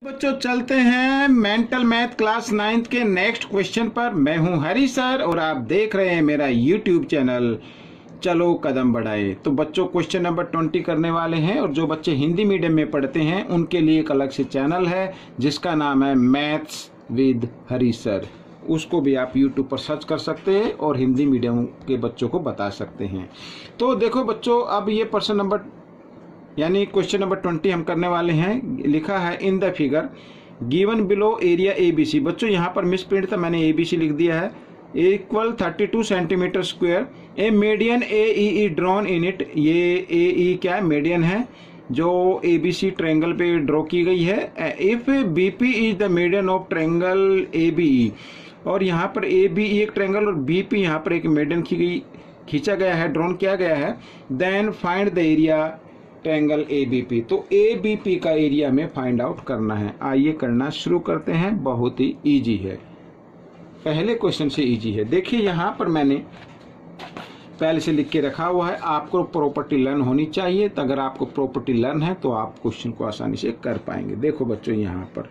बच्चों चलते हैं मेंटल मैथ क्लास 9th के नेक्स्ट क्वेश्चन पर। मैं हूं हरी सर और आप देख रहे हैं मेरा यूट्यूब चैनल चलो कदम बढ़ाए। तो बच्चों क्वेश्चन नंबर 20 करने वाले हैं और जो बच्चे हिंदी मीडियम में पढ़ते हैं उनके लिए एक अलग से चैनल है जिसका नाम है मैथ्स विद हरी सर। उसको भी आप यूट्यूब पर सर्च कर सकते हैं और हिंदी मीडियम के बच्चों को बता सकते हैं। तो देखो बच्चों, अब ये प्रश्न नंबर यानी क्वेश्चन नंबर 20 हम करने वाले हैं। लिखा है in the figure given below area ABC। बच्चों यहाँ पर मिस प्रिंट था, मैंने ABC लिख दिया है। Equal 32 centimetre square a median AEE drawn in it. ये AE क्या है? मीडियन है जो ABC ट्रायंगल पे ड्रॉ की गई है। If BP is the median of triangle ABE, और यहाँ पर ABE एक ट्रायंगल और BP यहाँ पर एक मीडियन खींचा गया है, ड्रॉन किया गया है। Then find the area triangle ABP। तो ABP का एरिया में फाइंड आउट करना है। आइए करना शुरू करते हैं। बहुत ही इजी है, पहले क्वेश्चन से इजी है। देखिए यहाँ पर मैंने पहले से लिख के रखा हुआ है। आपको प्रॉपर्टी लर्न होनी चाहिए, तो अगर आपको प्रॉपर्टी लर्न है तो आप क्वेश्चन को आसानी से कर पाएंगे। देखो बच्चों यहाँ पर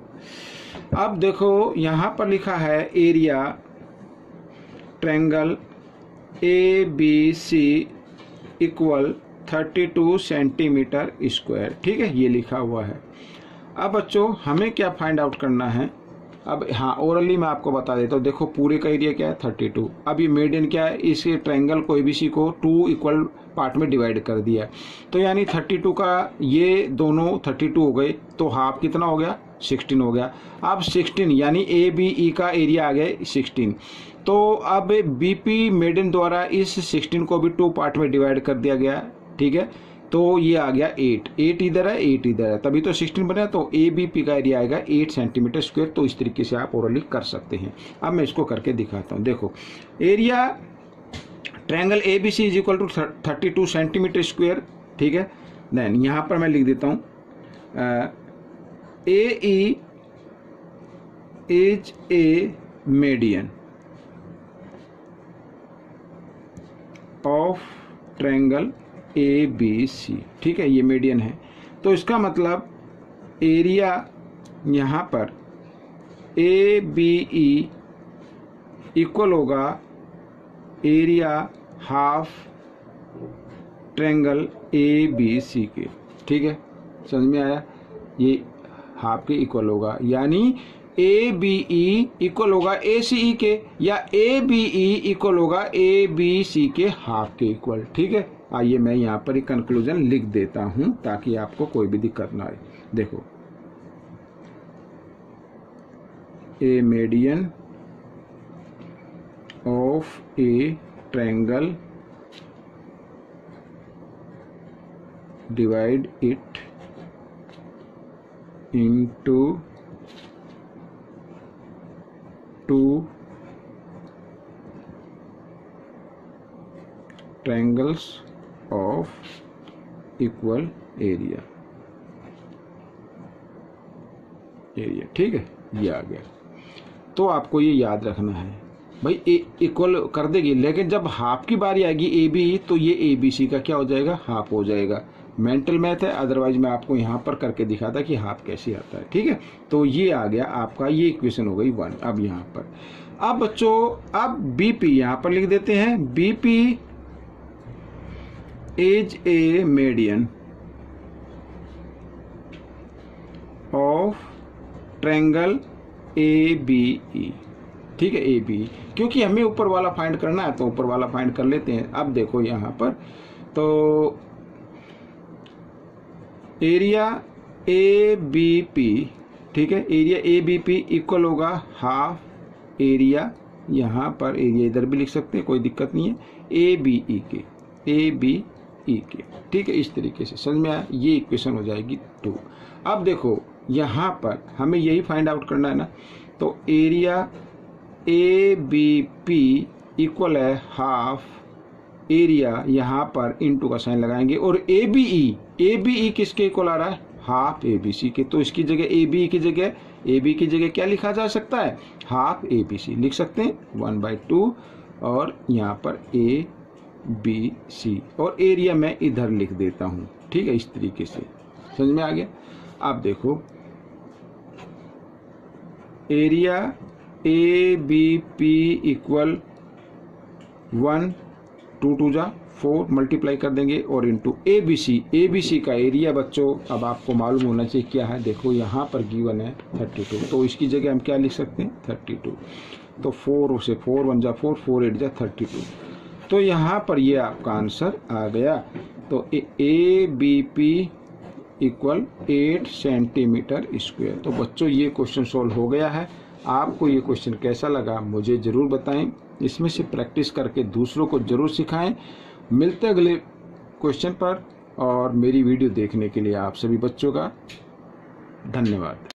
अब देखो यहाँ पर लिखा है area triangle ABC equal 32 centimetre square. ठीक है, ये लिखा हुआ है। अब बच्चों हमें क्या फाइंड आउट करना है? अब हाँ, ओरली मैं आपको बता देता हूँ। देखो पूरे का एरिया क्या है? 32। अब ये मीडियन क्या है? इस ट्रायंगल को ABC को 2 इक्वल पार्ट में डिवाइड कर दिया, तो यानी 32 का ये दोनों 32 हो गए, तो हाफ कितना हो गया? 16 हो गया। अब 16 यानी ABE का एरिया आ गया 16। तो अब BP मीडियन द्वारा इस 16 को भी 2 पार्ट में डिवाइड कर दिया गया। ठीक है, तो ये आ गया 8 इधर है, 8 इधर है, तभी तो 16 बना। तो ABP का एरिया आएगा 8 सेंटीमीटर स्क्वायर। तो इस तरीके से आप ओरली कर सकते हैं। अब मैं इसको करके दिखाता हूँ। देखो area triangle ABC is equal to 32 centimetre square. ठीक है, देन यहाँ पर मैं लिख देता हूँ AE is a median of triangle ABC। ठीक है, ये मीडियन है, तो इसका मतलब एरिया यहाँ पर ABE इक्वल होगा एरिया हाफ ट्रायंगल ABC के। ठीक है, समझ में आया? ये हाफ के इक्वल होगा, यानी ABE इक्वल होगा ACE के, या ABE इक्वल होगा ABC के हाफ के इक्वल। ठीक है, आइए मैं यहाँ पर एक कंक्लूजन लिख देता हूँ ताकि आपको कोई भी दिक्कत ना आए। देखो a median of a triangle divide it into 2 triangles of equal area. ठीक है, ये आ गया। तो आपको ये याद रखना है भाई, इक्वल कर देगी, लेकिन जब हाफ की बारी आएगी AB तो ये ABC का क्या हो जाएगा? हाफ हो जाएगा। मेंटल मैथ है, अदरवाइज मैं आपको यहाँ पर करके दिखाता कि हाफ कैसे आता है। ठीक है, तो ये आ गया आपका, ये इक्वेशन हो गई 1। अब यहाँ पर अब बच्चों अब BP यहाँ पर लिख देते हैं। BP is a median of triangle ABE। ठीक है, ABE, क्योंकि हमें ऊपर वाला फाइंड करना है तो ऊपर वाला फाइंड कर लेते हैं। अब देखो यहाँ पर तो एरिया ABP, ठीक है, एरिया ABP इक्वल होगा हाफ एरिया, यहाँ पर एरिया इधर भी लिख सकते हैं, कोई दिक्कत नहीं है, ABE के। ठीक है, इस तरीके से समझ में आया? ये इक्वेशन हो जाएगी 2। अब देखो यहाँ पर हमें यही फाइंड आउट करना है ना, तो एरिया ABP इक्वल है हाफ एरिया, यहाँ पर इनटू का साइन लगाएंगे, और ABE किसके इक्वल आ रहा है? हाफ ABC के। तो इसकी जगह AB की जगह क्या लिखा जा सकता है? हाफ ABC लिख सकते हैं 1/2, और यहाँ पर ABC, और एरिया मैं इधर लिख देता हूँ। ठीक है, इस तरीके से समझ में आ गया। अब देखो area A B P equal 1 2 2 जा 4 मल्टीप्लाई कर देंगे और इंटू ए बी सी का एरिया बच्चों अब आपको मालूम होना चाहिए क्या है। देखो यहाँ पर गिवन है 32, तो इसकी जगह हम क्या लिख सकते हैं 32। तो 4 से 4 1 जा 4 4 8 जा 32। तो यहाँ पर ये आपका आंसर आ गया। तो A B P equal 8 centimetre square. तो बच्चों ये क्वेश्चन सॉल्व हो गया है। आपको ये क्वेश्चन कैसा लगा मुझे ज़रूर बताएं। इसमें से प्रैक्टिस करके दूसरों को ज़रूर सिखाएं। मिलते अगले क्वेश्चन पर, और मेरी वीडियो देखने के लिए आप सभी बच्चों का धन्यवाद।